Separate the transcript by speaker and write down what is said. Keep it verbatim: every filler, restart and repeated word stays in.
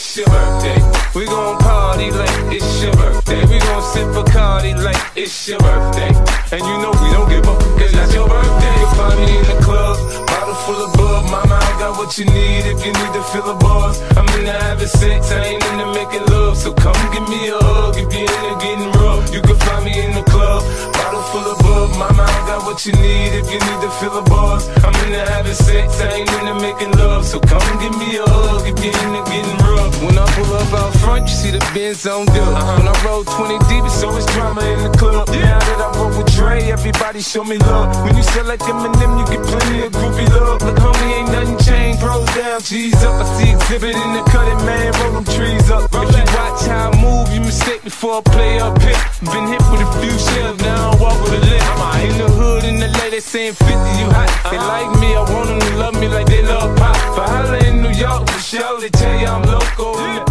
Speaker 1: it's your birthday. We gon' party like it's your birthday. We gon' sip Bacardi like it's your birthday. And you know we don't give up, cause that's your birthday. You'll find me in the club, bottle full of bub. Mama, I got what you need if you need to fill the bars. I'm into having sex, I ain't into making love. So come give me a hug if you're into getting rough. You can find me in the club, bottle full of bub. Mama, I got what you need if you need to fill the bars. I'm into having sex, I ain't into making love. So come give me a hug if you're into getting rough. When I pull up out front, you see the Benz on dub. Uh-huh. When I roll twenty deep, it's always drama in the club. Yeah. Now that I roll with Dre, everybody show me love. When you sell like Eminem, you get plenty of groupie love. Look, homie, ain't nothing changed. Pros down, G's up. I see exhibit in the cutting, man. Roll them trees up. Roll if you watch how I move, you mistake before I play up here. Been hit with a few shells, now I walk with a limp. I'm in the hood, in the lady, they saying fifty, you hot. They like me, I want them to love me like they love pop. But holla in New York, for sure, they tell you I'm local.